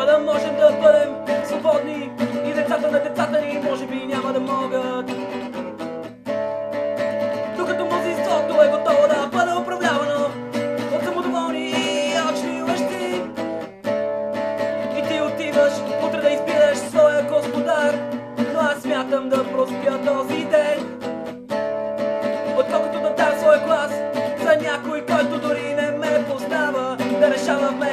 Няма да можем да бъдем свободни и децата на децата ни може би няма да могат. Докато мнозинството е готово да бъде управлявано от самодоволни и алчни лъжци. И ти отиваш утре да избираш своя господар, но аз смятам да проспя този ден, отколкото да дам своя глас за някой, който дори не ме познава, да решава вместо